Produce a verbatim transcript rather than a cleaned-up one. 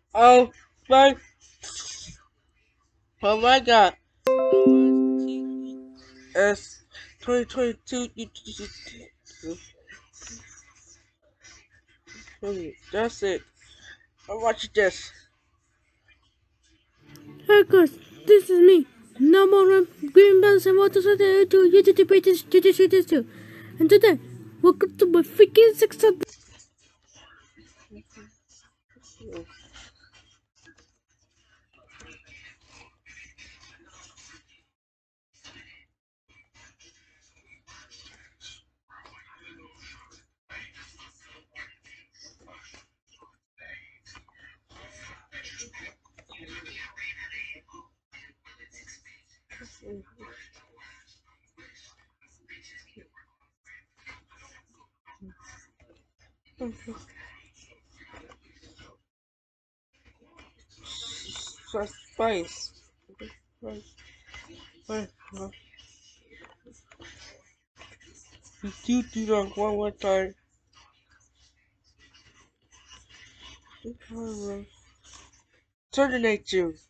Oh my, oh my God. S twenty twenty-two. That's it. I'm watching this. Hi guys, this is me. No more um, green bells and water so to you to debate this to this too. And today, welcome to my freaking six hundred. Spice. Spice. Spice. You do that one more time. Terminate you.